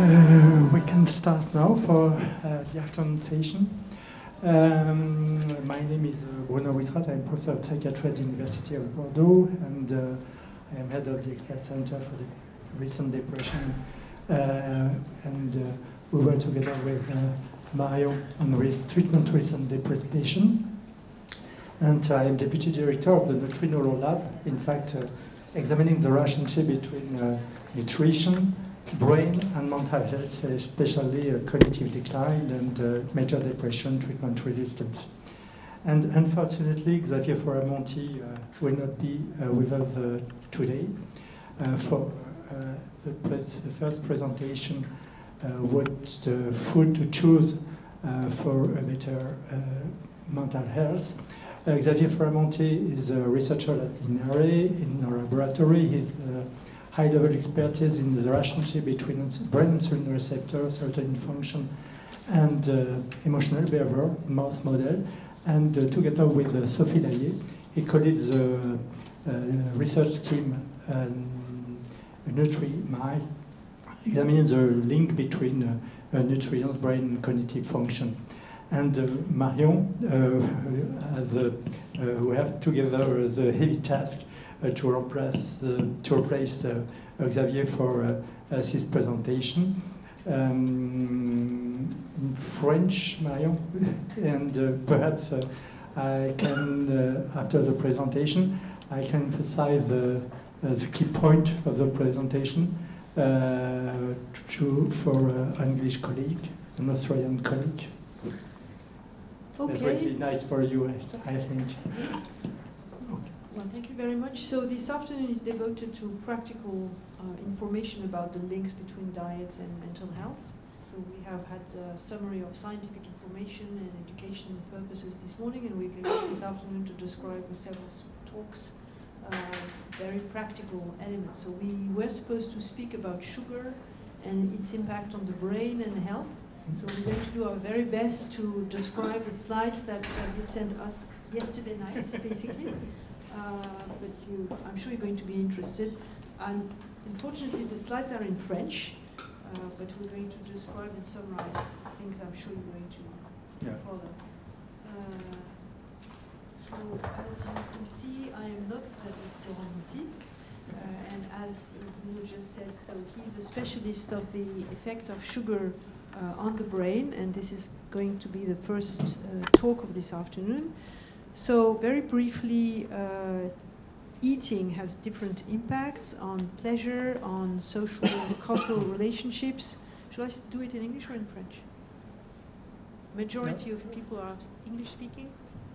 We can start now for the afternoon session. My name is Bruno Wisrat. I'm professor of psychiatry at the University of Bordeaux, and I am head of the Expert Center for the Recent Depression. We were together with Mario on treatment recent depressed patient. And I am deputy director of the Neutrino Lab, in fact, examining the relationship between nutrition, brain, and mental health, especially cognitive decline and major depression treatment resistance. And unfortunately, Xavier Faramonti will not be with us today for the first presentation, what's the food to choose for a better mental health. Xavier Faramonti is a researcher at INARE in our laboratory. He's high-level expertise in the relationship between brain insulin receptor, certain function, and emotional behavior mouse model. And together with Sophie Laillé, he co-leads the research team NutriMind, examining the link between nutrients, brain, and cognitive function. And Marion, we have together the heavy task to replace Xavier for his presentation. In French, Marion, and perhaps I can, after the presentation, I can emphasize the key point of the presentation for an English colleague, an Australian colleague. Okay. It would be nice for you, I think. Well, thank you very much. So this afternoon is devoted to practical information about the links between diet and mental health. So we have had a summary of scientific information and education purposes this morning, and we're going this afternoon to describe with several talks very practical elements. So we were supposed to speak about sugar and its impact on the brain and health. So we're going to do our very best to describe the slides that you sent us yesterday night, basically. But I'm sure you're going to be interested. And unfortunately, the slides are in French, but we're going to describe and summarize things I'm sure you're going to follow. So as you can see, I am not Xavier Faramonti. And as Bruno just said, so he's a specialist of the effect of sugar on the brain, and this is going to be the first talk of this afternoon. So very briefly, eating has different impacts on pleasure, on social and cultural relationships. Should I do it in English or in French? Majority of people are English speaking.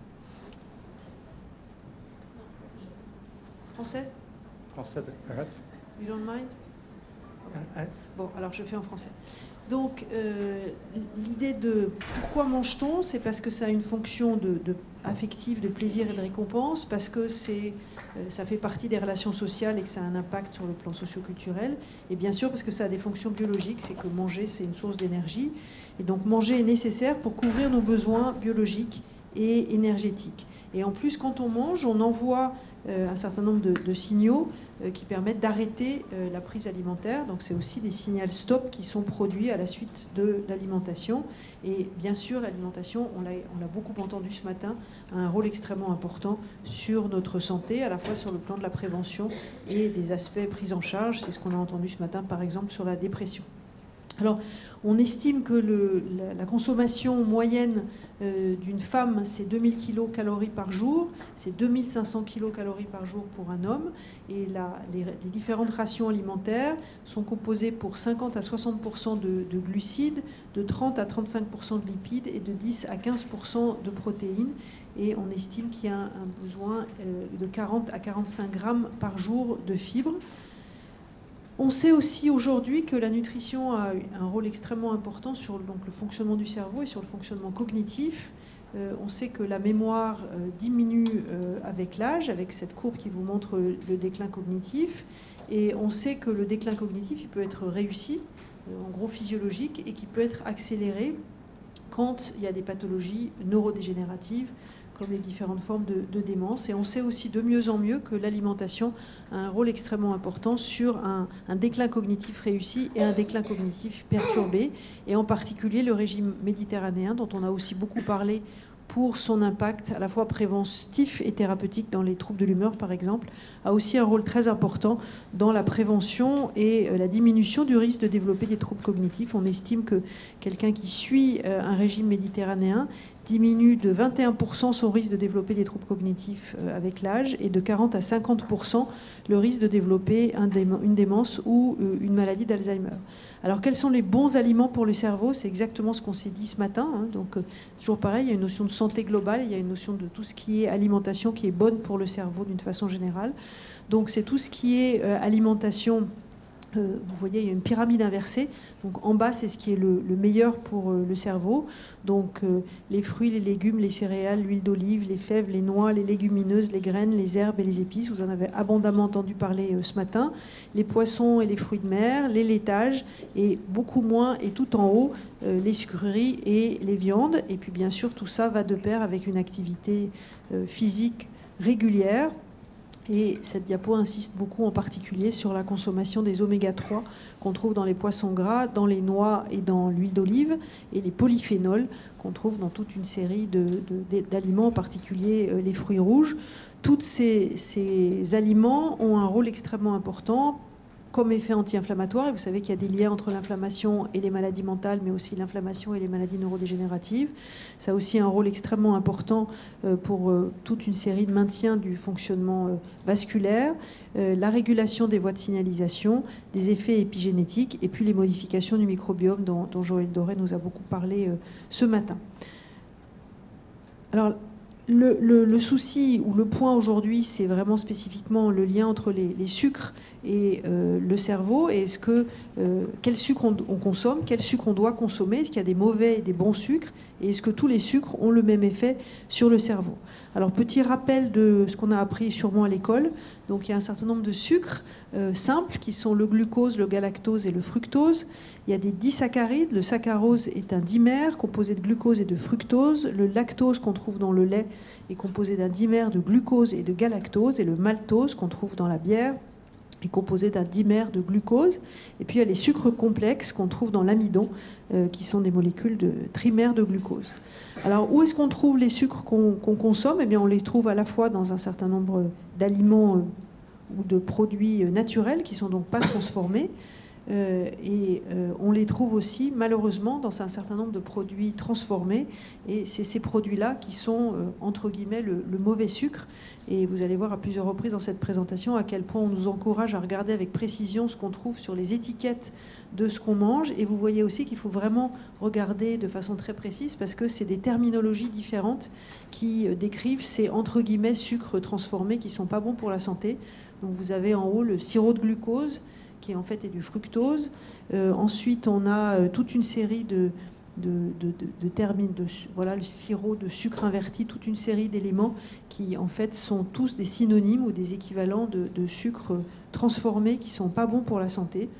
Français? Français, perhaps. You don't mind? Okay. Bon, alors je fais en français. Donc, l'idée de pourquoi mange-t-on, c'est parce que ça a une fonction affective, de plaisir et de récompense, parce que ça fait partie des relations sociales et que ça a un impact sur le plan socio-culturel, et bien sûr parce que ça a des fonctions biologiques, c'est que manger, c'est une source d'énergie, et donc manger est nécessaire pour couvrir nos besoins biologiques et énergétiques. Et en plus, quand on mange, on envoie un certain nombre de signaux qui permettent d'arrêter la prise alimentaire. Donc c'est aussi des signaux stop qui sont produits à la suite de l'alimentation. Et bien sûr, l'alimentation, on l'a beaucoup entendu ce matin, a un rôle extrêmement important sur notre santé, à la fois sur le plan de la prévention et des aspects pris en charge. C'est ce qu'on a entendu ce matin, par exemple, sur la dépression. Alors, on estime que la consommation moyenne d'une femme, c'est 2000 kilocalories par jour, c'est 2500 kilocalories par jour pour un homme, et les différentes rations alimentaires sont composées pour 50 à 60% de glucides, de 30 à 35% de lipides et de 10 à 15% de protéines, et on estime qu'il y a un besoin de 40 à 45 grammes par jour de fibres. On sait aussi aujourd'hui que la nutrition a un rôle extrêmement important sur le fonctionnement du cerveau et sur le fonctionnement cognitif. On sait que la mémoire diminue avec l'âge, avec cette courbe qui vous montre le déclin cognitif. Et on sait que le déclin cognitif, il peut être réussi, en gros physiologique, et qui peut être accéléré quand il y a des pathologies neurodégénératives, comme les différentes formes de démence. Et on sait aussi de mieux en mieux que l'alimentation a un rôle extrêmement important sur un déclin cognitif réussi et un déclin cognitif perturbé, et en particulier le régime méditerranéen, dont on a aussi beaucoup parlé pour son impact à la fois préventif et thérapeutique dans les troubles de l'humeur, par exemple, a aussi un rôle très important dans la prévention et la diminution du risque de développer des troubles cognitifs. On estime que quelqu'un qui suit un régime méditerranéen diminue de 21% son risque de développer des troubles cognitifs avec l'âge, et de 40 à 50% le risque de développer une démence ou une maladie d'Alzheimer. Alors, quels sont les bons aliments pour le cerveau? C'est exactement ce qu'on s'est dit ce matin. Donc, toujours pareil, il y a une notion de santé globale, il y a une notion de tout ce qui est alimentation qui est bonne pour le cerveau d'une façon générale. Donc, c'est tout ce qui est alimentation. Vous voyez, il y a une pyramide inversée. Donc, en bas, c'est ce qui est le meilleur pour le cerveau. Donc, les fruits, les légumes, les céréales, l'huile d'olive, les fèves, les noix, les légumineuses, les graines, les herbes et les épices. Vous en avez abondamment entendu parler ce matin. Les poissons et les fruits de mer, les laitages, et beaucoup moins, et tout en haut, les sucreries et les viandes. Et puis, bien sûr, tout ça va de pair avec une activité physique régulière. Et cette diapo insiste beaucoup en particulier sur la consommation des oméga 3 qu'on trouve dans les poissons gras, dans les noix et dans l'huile d'olive, et les polyphénols qu'on trouve dans toute une série d'aliments, en particulier les fruits rouges. Tous ces aliments ont un rôle extrêmement important comme effet anti-inflammatoire. Et vous savez qu'il y a des liens entre l'inflammation et les maladies mentales, mais aussi l'inflammation et les maladies neurodégénératives. Ça a aussi un rôle extrêmement important pour toute une série de maintien du fonctionnement vasculaire, la régulation des voies de signalisation, des effets épigénétiques, et puis les modifications du microbiome dont Joël Doré nous a beaucoup parlé ce matin. Alors, le souci ou le point aujourd'hui, c'est vraiment spécifiquement le lien entre les sucres et le cerveau. Et quel sucre on consomme, quel sucre on doit consommer, est-ce qu'il y a des mauvais et des bons sucres, et est-ce que tous les sucres ont le même effet sur le cerveau? Alors, petit rappel de ce qu'on a appris sûrement à l'école. Donc, il y a un certain nombre de sucres simples qui sont le glucose, le galactose et le fructose. Il y a des disaccharides. Le saccharose est un dimère composé de glucose et de fructose. Le lactose qu'on trouve dans le lait est composé d'un dimère de glucose et de galactose. Et le maltose qu'on trouve dans la bière est composé d'un dimère de glucose. Et puis il y a les sucres complexes qu'on trouve dans l'amidon, qui sont des molécules de trimères de glucose. Alors, où est-ce qu'on trouve les sucres qu'on consomme? Eh bien, on les trouve à la fois dans un certain nombre d'aliments ou de produits naturels qui ne sont donc pas transformés. On les trouve aussi, malheureusement, dans un certain nombre de produits transformés. Et c'est ces produits-là qui sont, entre guillemets, le mauvais sucre. Et vous allez voir à plusieurs reprises dans cette présentation à quel point on nous encourage à regarder avec précision ce qu'on trouve sur les étiquettes de ce qu'on mange. Et vous voyez aussi qu'il faut vraiment regarder de façon très précise, parce que c'est des terminologies différentes qui décrivent ces, entre guillemets, sucres transformés qui ne sont pas bons pour la santé. Donc vous avez en haut le sirop de glucose, qui en fait est du fructose. Ensuite, on a toute une série de termines, voilà, le sirop de sucre inverti, toute une série d'éléments qui en fait sont tous des synonymes ou des équivalents de sucres transformés qui ne sont pas bons pour la santé.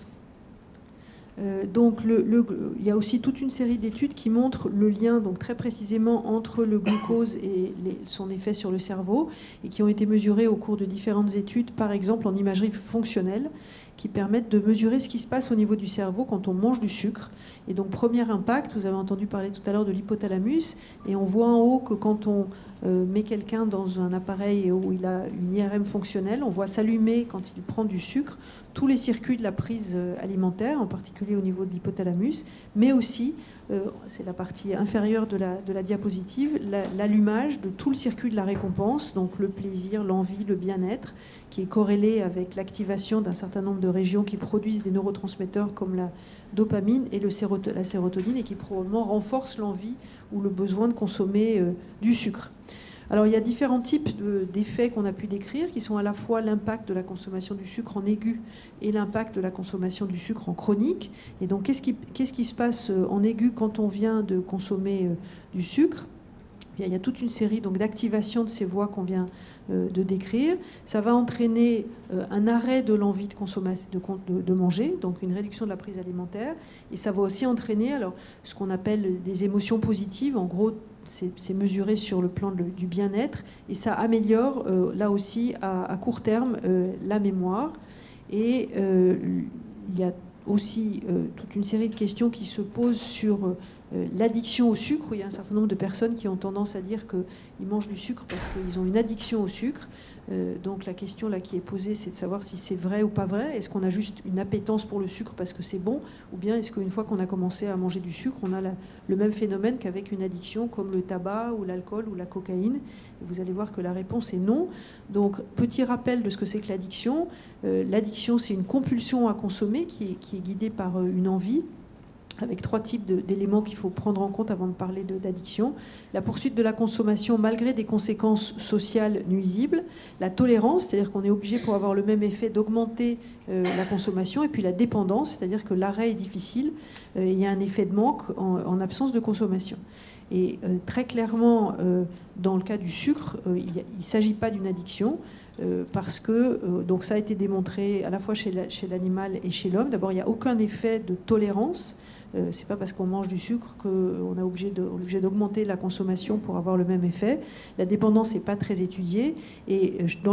Donc il y a aussi toute une série d'études qui montrent le lien donc très précisément entre le glucose et son effet sur le cerveau, et qui ont été mesurées au cours de différentes études, par exemple en imagerie fonctionnelle, qui permettent de mesurer ce qui se passe au niveau du cerveau quand on mange du sucre. Et donc, premier impact, vous avez entendu parler tout à l'heure de l'hypothalamus, et on voit en haut que quand on met quelqu'un dans un appareil où il a une IRM fonctionnelle, on voit s'allumer, quand il prend du sucre, tous les circuits de la prise alimentaire, en particulier au niveau de l'hypothalamus, mais aussi, c'est la partie inférieure de la diapositive, l'allumage de tout le circuit de la récompense, donc le plaisir, l'envie, le bien-être, qui est corrélé avec l'activation d'un certain nombre de régions qui produisent des neurotransmetteurs comme la dopamine et la sérotonine, et qui probablement renforcent l'envie ou le besoin de consommer du sucre. Alors, il y a différents types d'effets qu'on a pu décrire, qui sont à la fois l'impact de la consommation du sucre en aigu et l'impact de la consommation du sucre en chronique. Et donc, qu'est-ce qui se passe en aigu quand on vient de consommer du sucre? Il y a toute une série d'activations de ces voies qu'on vient de décrire. Ça va entraîner un arrêt de l'envie de manger, donc une réduction de la prise alimentaire. Et ça va aussi entraîner ce qu'on appelle des émotions positives. En gros, c'est mesuré sur le plan du bien-être, et ça améliore, là aussi, à court terme, la mémoire. Et il y a aussi toute une série de questions qui se posent sur l'addiction au sucre, où il y a un certain nombre de personnes qui ont tendance à dire qu'ils mangent du sucre parce qu'ils ont une addiction au sucre. Donc la question là qui est posée, c'est de savoir si c'est vrai ou pas vrai. Est-ce qu'on a juste une appétence pour le sucre parce que c'est bon, ou bien est-ce qu'une fois qu'on a commencé à manger du sucre, on a le même phénomène qu'avec une addiction comme le tabac ou l'alcool ou la cocaïne? Et vous allez voir que la réponse est non. Donc petit rappel de ce que c'est que l'addiction. L'addiction, c'est une compulsion à consommer qui est guidée par une envie, avec 3 types d'éléments qu'il faut prendre en compte avant de parler d'addiction. La poursuite de la consommation malgré des conséquences sociales nuisibles, la tolérance, c'est-à-dire qu'on est obligé pour avoir le même effet d'augmenter la consommation, et puis la dépendance, c'est-à-dire que l'arrêt est difficile, il y a un effet de manque en absence de consommation. Et très clairement, dans le cas du sucre, il ne s'agit pas d'une addiction, parce que donc ça a été démontré à la fois chez l'animal et chez l'homme. D'abord, il n'y a aucun effet de tolérance. C'est pas parce qu'on mange du sucre qu'on est obligé d'augmenter la consommation pour avoir le même effet. La dépendance n'est pas très étudiée, et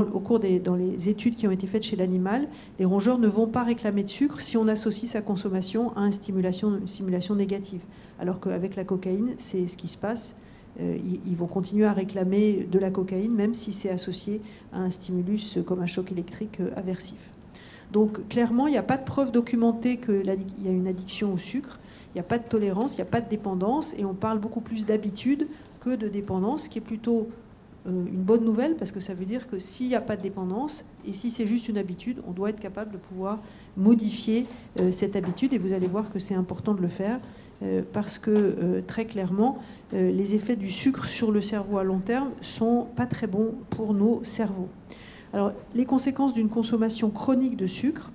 dans les études qui ont été faites chez l'animal, les rongeurs ne vont pas réclamer de sucre si on associe sa consommation à une stimulation négative. Alors qu'avec la cocaïne, c'est ce qui se passe. Ils vont continuer à réclamer de la cocaïne, même si c'est associé à un stimulus comme un choc électrique aversif. Donc clairement, il n'y a pas de preuve documentée qu'il y a une addiction au sucre, il n'y a pas de tolérance, il n'y a pas de dépendance, et on parle beaucoup plus d'habitude que de dépendance, ce qui est plutôt une bonne nouvelle, parce que ça veut dire que s'il n'y a pas de dépendance, et si c'est juste une habitude, on doit être capable de pouvoir modifier cette habitude, et vous allez voir que c'est important de le faire, parce que très clairement, les effets du sucre sur le cerveau à long terme sont pas très bons pour nos cerveaux. Alors, les conséquences d'une consommation chronique de sucre,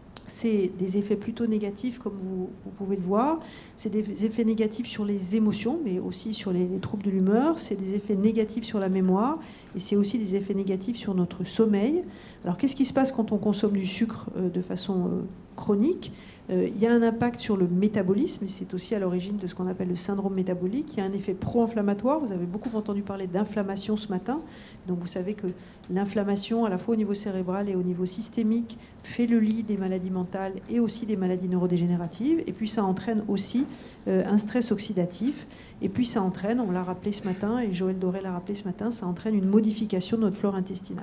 c'est des effets plutôt négatifs, comme vous pouvez le voir. C'est des effets négatifs sur les émotions, mais aussi sur les troubles de l'humeur. C'est des effets négatifs sur la mémoire, et c'est aussi des effets négatifs sur notre sommeil. Alors, qu'est-ce qui se passe quand on consomme du sucre de façon chronique? Il y a un impact sur le métabolisme, et c'est aussi à l'origine de ce qu'on appelle le syndrome métabolique. Il y a un effet pro-inflammatoire. Vous avez beaucoup entendu parler d'inflammation ce matin. Donc vous savez que l'inflammation, à la fois au niveau cérébral et au niveau systémique, fait le lit des maladies mentales et aussi des maladies neurodégénératives. Et puis ça entraîne aussi un stress oxydatif. Et puis ça entraîne, on l'a rappelé ce matin, et Joël Doré l'a rappelé ce matin, ça entraîne une modification de notre flore intestinale.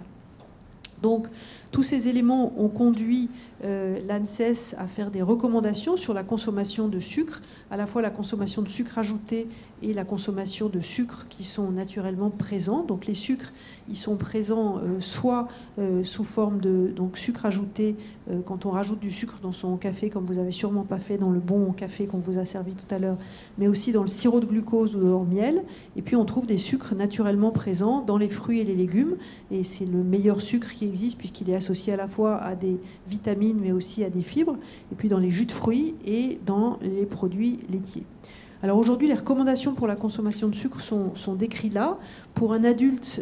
Donc, tous ces éléments ont conduit l'ANSES à faire des recommandations sur la consommation de sucre, à la fois la consommation de sucre ajouté et la consommation de sucres qui sont naturellement présents. Donc les sucres, ils sont présents soit sous forme de sucre ajouté, quand on rajoute du sucre dans son café, comme vous n'avez sûrement pas fait dans le bon café qu'on vous a servi tout à l'heure, mais aussi dans le sirop de glucose ou dans le miel. Et puis on trouve des sucres naturellement présents dans les fruits et les légumes. Et c'est le meilleur sucre qui existe, puisqu'il est associé à la fois à des vitamines mais aussi à des fibres, et puis dans les jus de fruits et dans les produits laitiers. Alors aujourd'hui, les recommandations pour la consommation de sucre sont décrites là. Pour un adulte,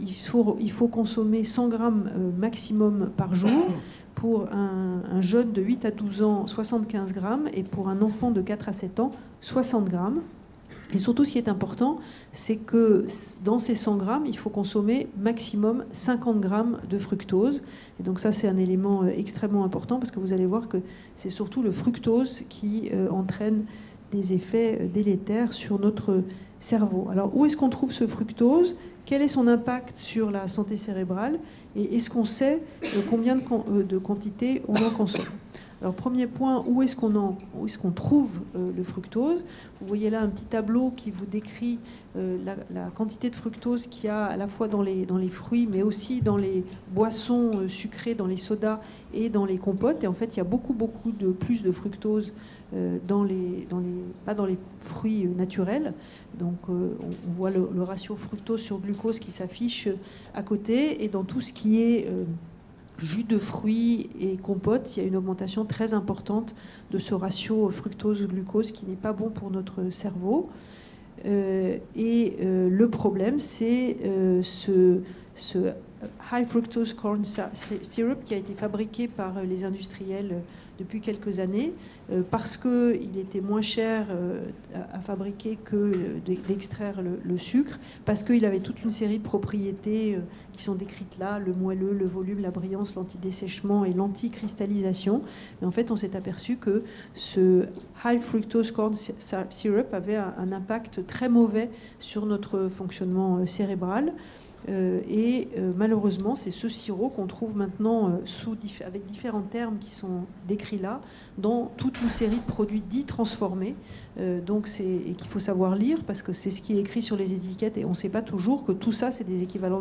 il faut consommer 100 grammes maximum par jour. Pour un jeune de 8 à 12 ans, 75 grammes. Et pour un enfant de 4 à 7 ans, 60 grammes. Et surtout, ce qui est important, c'est que dans ces 100 grammes, il faut consommer maximum 50 grammes de fructose. Et donc ça, c'est un élément extrêmement important, parce que vous allez voir que c'est surtout le fructose qui entraîne des effets délétères sur notre cerveau. Alors, où est-ce qu'on trouve ce fructose? Quel est son impact sur la santé cérébrale? Et est-ce qu'on sait combien de quantité on en consomme? Alors, premier point, où est-ce qu'on trouve le fructose? Vous voyez là un petit tableau qui vous décrit la quantité de fructose qu'il y a à la fois dans les fruits, mais aussi dans les boissons sucrées, dans les sodas et dans les compotes. Et en fait, il y a beaucoup plus de fructose pas dans les fruits naturels. Donc, on voit le ratio fructose sur glucose qui s'affiche à côté. Et dans tout ce qui est jus de fruits et compotes, il y a une augmentation très importante de ce ratio fructose-glucose qui n'est pas bon pour notre cerveau. Le problème, c'est ce high fructose corn syrup qui a été fabriqué par les industriels depuis quelques années, parce qu'il était moins cher à fabriquer que d'extraire le sucre, parce qu'il avait toute une série de propriétés qui sont décrites là, le moelleux, le volume, la brillance, l'antidessèchement et l'anticristallisation. Mais en fait, on s'est aperçu que ce high fructose corn syrup avait un impact très mauvais sur notre fonctionnement cérébral. Malheureusement, c'est ce sirop qu'on trouve maintenant avec différents termes qui sont décrits là, dans toute une série de produits dits transformés. Et qu'il faut savoir lire, parce que c'est ce qui est écrit sur les étiquettes, et on ne sait pas toujours que tout ça, c'est des équivalents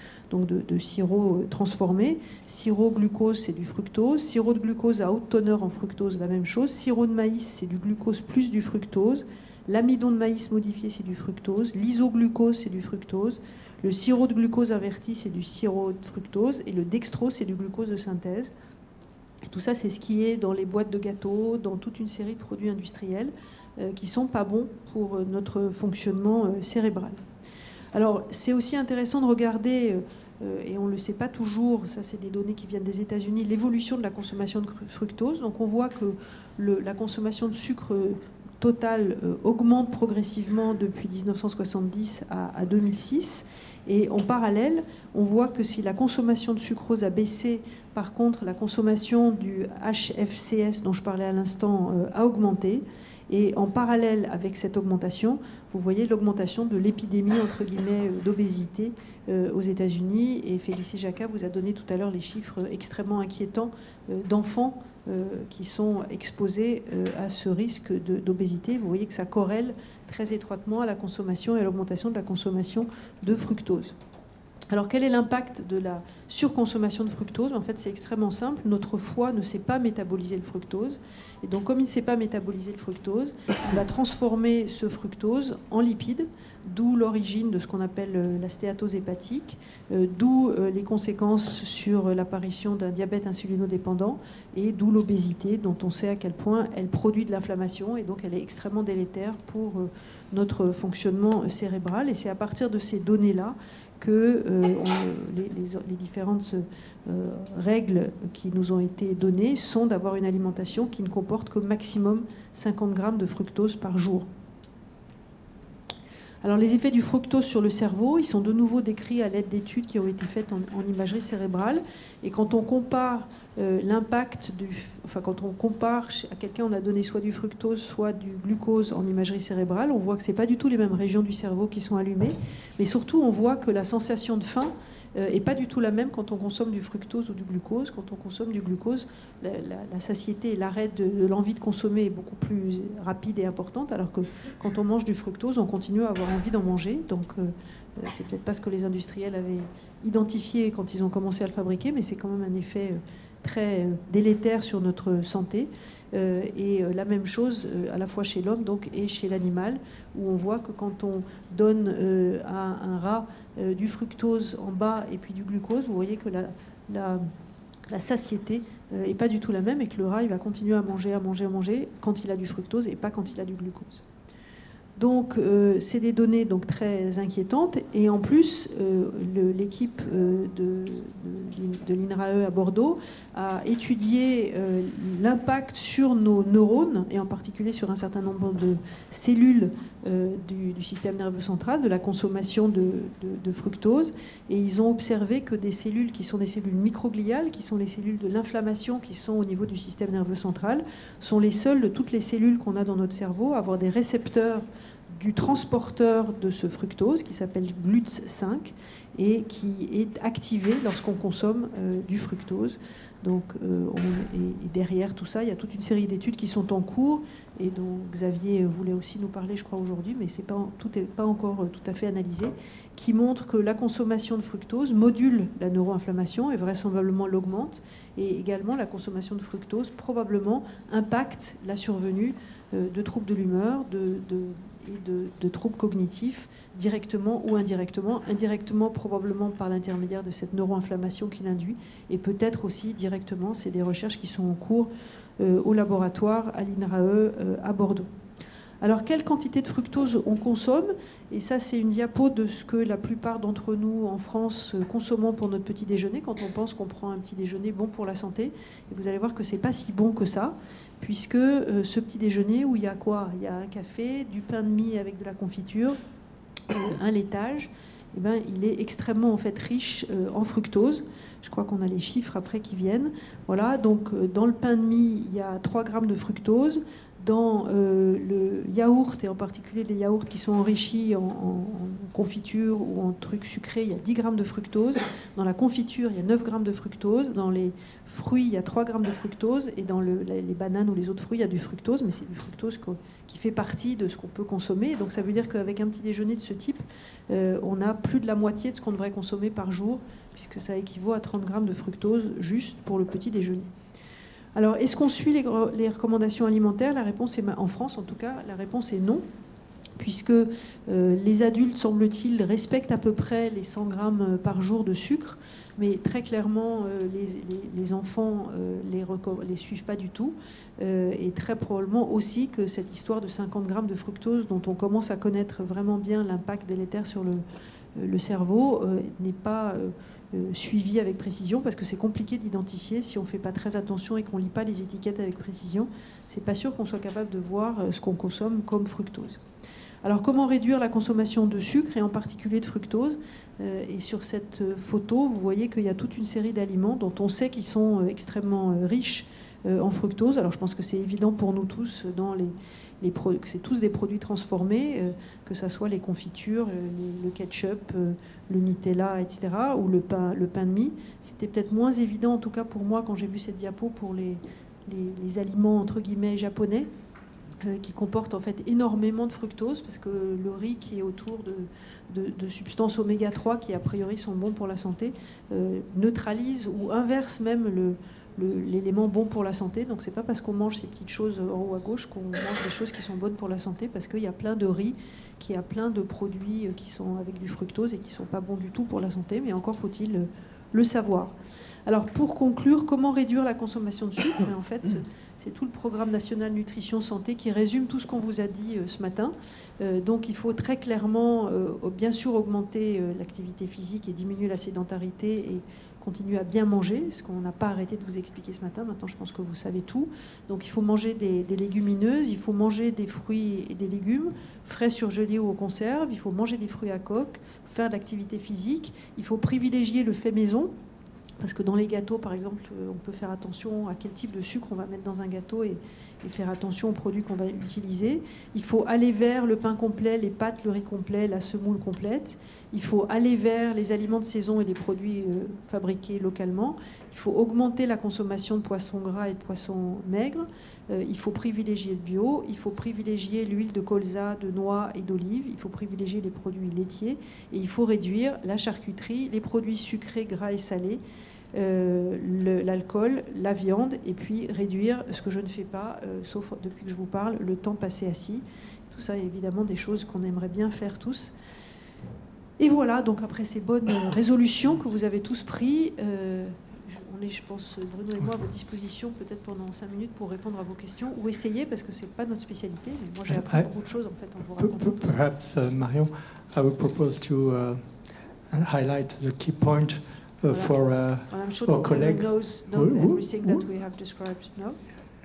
de sirop transformé. Sirop glucose, c'est du fructose. Sirop de glucose à haute teneur en fructose, la même chose. Sirop de maïs, c'est du glucose plus du fructose. L'amidon de maïs modifié, c'est du fructose. L'isoglucose, c'est du fructose. Le sirop de glucose inverti, c'est du sirop de fructose. Et le dextrose, c'est du glucose de synthèse. Et tout ça, c'est ce qui est dans les boîtes de gâteaux, dans toute une série de produits industriels qui ne sont pas bons pour notre fonctionnement cérébral. Alors, c'est aussi intéressant de regarder, et on ne le sait pas toujours, ça c'est des données qui viennent des États-Unis, l'évolution de la consommation de fructose. Donc on voit que la consommation de sucre totale augmente progressivement depuis 1970 à 2006. Et en parallèle, on voit que si la consommation de sucrose a baissé, par contre, la consommation du HFCS, dont je parlais à l'instant, a augmenté. Et en parallèle avec cette augmentation, vous voyez l'augmentation de l'épidémie, entre guillemets, d'obésité aux États-Unis. Et Félicie Jacquat vous a donné tout à l'heure les chiffres extrêmement inquiétants d'enfants qui sont exposés à ce risque d'obésité. Vous voyez que ça corrèle très étroitement à la consommation et à l'augmentation de la consommation de fructose. Alors, quel est l'impact de la surconsommation de fructose? En fait, c'est extrêmement simple. Notre foie ne sait pas métaboliser le fructose. Et donc, comme il ne sait pas métaboliser le fructose, il va transformer ce fructose en lipide, d'où l'origine de ce qu'on appelle la stéatose hépatique, d'où les conséquences sur l'apparition d'un diabète insulinodépendant et d'où l'obésité, dont on sait à quel point elle produit de l'inflammation et donc elle est extrêmement délétère pour notre fonctionnement cérébral. Et c'est à partir de ces données-là que les différentes règles qui nous ont été données sont d'avoir une alimentation qui ne comporte que maximum 50 grammes de fructose par jour. Alors les effets du fructose sur le cerveau, ils sont de nouveau décrits à l'aide d'études qui ont été faites en imagerie cérébrale. Et quand on compare l'impact quand on compare à quelqu'un, on a donné soit du fructose, soit du glucose en imagerie cérébrale, on voit que ce n'est pas du tout les mêmes régions du cerveau qui sont allumées. Mais surtout, on voit que la sensation de faim n'est pas du tout la même quand on consomme du fructose ou du glucose. Quand on consomme du glucose, la satiété et l'arrêt de l'envie de consommer est beaucoup plus rapide et importante, alors que quand on mange du fructose, on continue à avoir envie d'en manger. Donc, c'est peut-être pas ce que les industriels avaient identifié quand ils ont commencé à le fabriquer, mais c'est quand même un effet très délétère sur notre santé. Et la même chose à la fois chez l'homme et chez l'animal, où on voit que quand on donne à un rat du fructose en bas et puis du glucose, vous voyez que la satiété n'est pas du tout la même et que le rat il va continuer à manger quand il a du fructose et pas quand il a du glucose. Donc, c'est des données donc, très inquiétantes. Et en plus, l'équipe de l'INRAE à Bordeaux a étudié l'impact sur nos neurones, et en particulier sur un certain nombre de cellules du système nerveux central, de la consommation de fructose. Et ils ont observé que des cellules qui sont des cellules microgliales, qui sont les cellules de l'inflammation qui sont au niveau du système nerveux central, sont les seules de toutes les cellules qu'on a dans notre cerveau à avoir des récepteurs du transporteur de ce fructose qui s'appelle GLUT5 et qui est activé lorsqu'on consomme du fructose. Donc, et derrière tout ça, il y a toute une série d'études qui sont en cours et dont Xavier voulait aussi nous parler, je crois, aujourd'hui, mais tout n'est pas encore tout à fait analysé, qui montrent que la consommation de fructose module la neuroinflammation et vraisemblablement l'augmente, et également la consommation de fructose probablement impacte la survenue de troubles de l'humeur, de troubles cognitifs, directement ou indirectement. Indirectement, probablement par l'intermédiaire de cette neuroinflammation qu'il induit, et peut-être aussi directement, c'est des recherches qui sont en cours au laboratoire à l'INRAE à Bordeaux. Alors, quelle quantité de fructose on consomme? Et ça, c'est une diapo de ce que la plupart d'entre nous en France consommons pour notre petit déjeuner, quand on pense qu'on prend un petit déjeuner bon pour la santé. Et vous allez voir que c'est pas si bon que ça, puisque ce petit déjeuner où il y a quoi? Il y a un café, du pain de mie avec de la confiture, un laitage. Eh ben, il est extrêmement en fait riche en fructose. Je crois qu'on a les chiffres après qui viennent. Voilà, donc dans le pain de mie, il y a 3 grammes de fructose. Dans le yaourt, et en particulier les yaourts qui sont enrichis en confiture ou en trucs sucrés, il y a 10 grammes de fructose. Dans la confiture, il y a 9 grammes de fructose. Dans les fruits, il y a 3 grammes de fructose. Et dans les bananes ou les autres fruits, il y a du fructose. Mais c'est du fructose qui fait partie de ce qu'on peut consommer. Donc ça veut dire qu'avec un petit déjeuner de ce type, on a plus de la moitié de ce qu'on devrait consommer par jour, puisque ça équivaut à 30 grammes de fructose juste pour le petit déjeuner. Alors, est-ce qu'on suit les recommandations alimentaires? La réponse est, en France en tout cas, la réponse est non, puisque les adultes, semble-t-il, respectent à peu près les 100 grammes par jour de sucre, mais très clairement, les enfants les suivent pas du tout, et très probablement aussi que cette histoire de 50 grammes de fructose, dont on commence à connaître vraiment bien l'impact délétère sur le cerveau, n'est pas suivi avec précision, parce que c'est compliqué d'identifier si on ne fait pas très attention et qu'on ne lit pas les étiquettes avec précision. C'est pas sûr qu'on soit capable de voir ce qu'on consomme comme fructose. Alors, comment réduire la consommation de sucre et en particulier de fructose? Et sur cette photo, vous voyez qu'il y a toute une série d'aliments dont on sait qu'ils sont extrêmement riches en fructose. Alors, je pense que c'est évident pour nous tous que c'est tous des produits transformés, que ce soit les confitures, le ketchup, le Nutella, etc., ou le pain de mie. C'était peut-être moins évident, en tout cas pour moi, quand j'ai vu cette diapo, pour les aliments, entre guillemets, japonais, qui comportent en fait énormément de fructose, parce que le riz qui est autour de substances oméga 3, qui a priori sont bons pour la santé, neutralise ou inverse même l'élément bon pour la santé. Donc c'est pas parce qu'on mange ces petites choses en haut à gauche qu'on mange des choses qui sont bonnes pour la santé, parce qu'il y a plein de riz qui a plein de produits qui sont avec du fructose et qui sont pas bons du tout pour la santé, mais encore faut-il le savoir. Alors pour conclure, comment réduire la consommation de sucre? En fait, c'est tout le programme national nutrition santé qui résume tout ce qu'on vous a dit ce matin. Donc il faut très clairement bien sûr augmenter l'activité physique et diminuer la sédentarité et continuer à bien manger, ce qu'on n'a pas arrêté de vous expliquer ce matin. Maintenant, je pense que vous savez tout. Donc, il faut manger des légumineuses, il faut manger des fruits et des légumes, frais, surgelés ou en conserve, il faut manger des fruits à coque, faire de l'activité physique, il faut privilégier le fait maison, parce que dans les gâteaux, par exemple, on peut faire attention à quel type de sucre on va mettre dans un gâteau et faire attention aux produits qu'on va utiliser. Il faut aller vers le pain complet, les pâtes, le riz complet, la semoule complète. Il faut aller vers les aliments de saison et les produits fabriqués localement. Il faut augmenter la consommation de poissons gras et de poissons maigres. Il faut privilégier le bio. Il faut privilégier l'huile de colza, de noix et d'olive. Il faut privilégier les produits laitiers. Et il faut réduire la charcuterie, les produits sucrés, gras et salés, l'alcool, la viande, et puis réduire ce que je ne fais pas, sauf depuis que je vous parle, le temps passé assis. Tout ça, évidemment, des choses qu'on aimerait bien faire tous. Et voilà, donc après ces bonnes résolutions que vous avez tous prises, on est, je pense, Bruno et moi, à votre disposition peut-être pendant 5 minutes pour répondre à vos questions, ou essayer, parce que ce n'est pas notre spécialité, mais moi j'ai appris beaucoup de choses en fait en vous racontant tout ça. Perhaps, Marion, I would propose to highlight the key point for I'm sure our colleague. knows everything that we have described. No?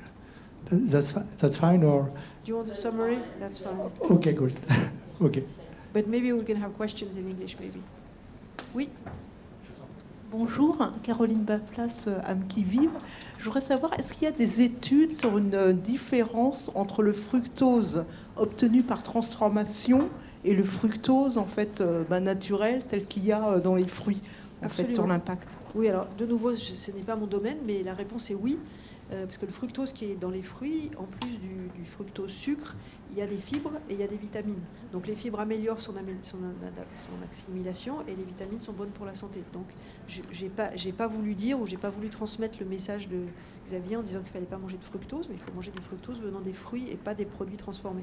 That's fine, or? Do you want a summary? That's fine. Okay, good. Okay. But maybe we can have questions in English, maybe. Oui. Bonjour, Caroline Baplace, âme qui vive. Je voudrais savoir, est-ce qu'il y a des études sur une différence entre le fructose obtenu par transformation et le fructose en fait naturel tel qu'il y a dans les fruits, en fait, sur l'impact? Oui, alors de nouveau, ce n'est pas mon domaine, mais la réponse est oui. Parce que le fructose qui est dans les fruits, en plus du fructose sucre, il y a des fibres et il y a des vitamines. Donc les fibres améliorent son assimilation et les vitamines sont bonnes pour la santé. Donc j'ai pas voulu dire ou j'ai pas voulu transmettre le message de Xavier en disant qu'il fallait pas manger de fructose, mais il faut manger du fructose venant des fruits et pas des produits transformés.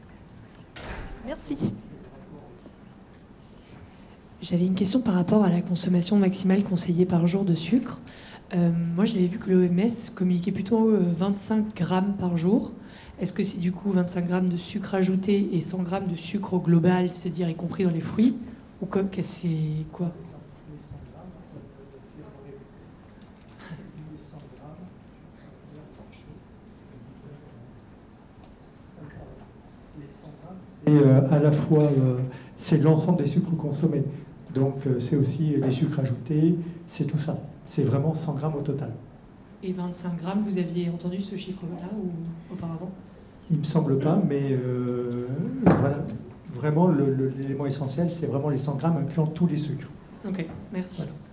Merci. J'avais une question par rapport à la consommation maximale conseillée par jour de sucre. Moi, j'avais vu que l'OMS communiquait plutôt 25 grammes par jour. Est-ce que c'est du coup 25 grammes de sucre ajouté et 100 grammes de sucre au global, c'est-à-dire y compris dans les fruits? Ou comme que c'est quoi? Et à la fois, c'est l'ensemble des sucres consommés. Donc, c'est aussi les sucres ajoutés, c'est tout ça. C'est vraiment 100 grammes au total. Et 25 grammes, vous aviez entendu ce chiffre-là ou auparavant? Il ne me semble pas, mais voilà. Vraiment, l'élément essentiel, c'est vraiment les 100 grammes incluant tous les sucres. Ok, merci. Voilà.